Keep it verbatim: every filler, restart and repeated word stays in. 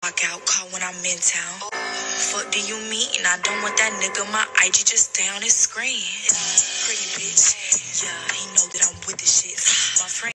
Walk out, call when I'm in town. Fuck do you mean? I don't want that nigga. My I G just stay on his screen. Pretty bitch.